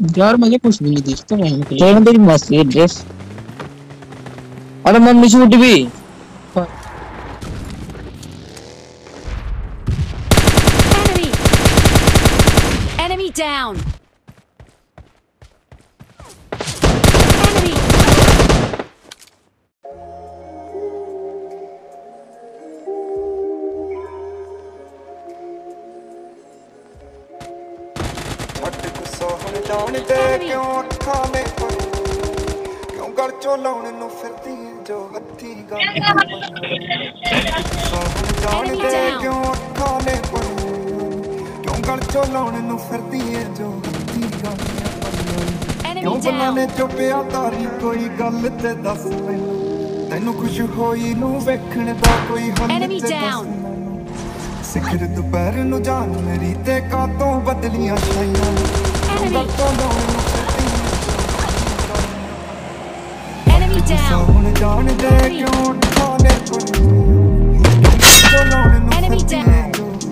यार मुझे कुछ भी नहीं दिखता नहीं पे तेरे तेरी मस्त है ड्रेस। अरे मम्मी शूट भी Enemy down. Enemy. क्यों बनाने चुपिया तारी कोई गल ते दस मैनू तैनू खुश होई नू वेखण दा कोई हल ते दस सिखर दोपहर नू जान मेरी ते कातों बदलियां छाइयां हुण जान दे क्यों खाने Enemy down.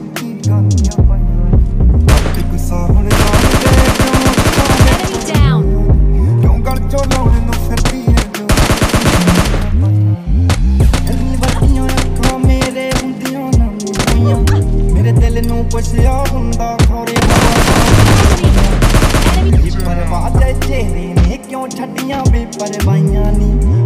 मेरे दिल नू पुछया हुंदा खौरे परवाह ते चेहरे ने क्यों छड्डियां बेपरवाहियां नी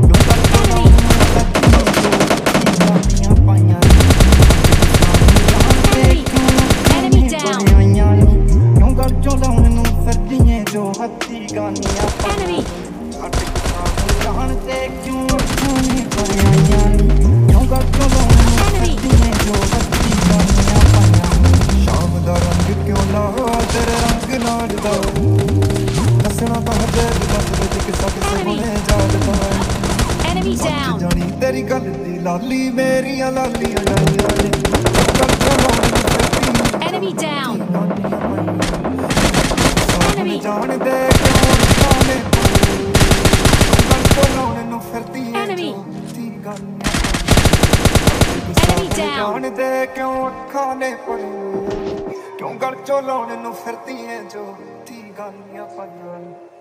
Enemy down. तेरी गल दी लाली मेरियां लालियां Enemy down. Enemy. जान दे क्यों खाने Enemy. Enemy down. जान दे क्यों खाने पड़े क्यों गल चो लाने नू फिरदी है जो थी गालियां पाइयां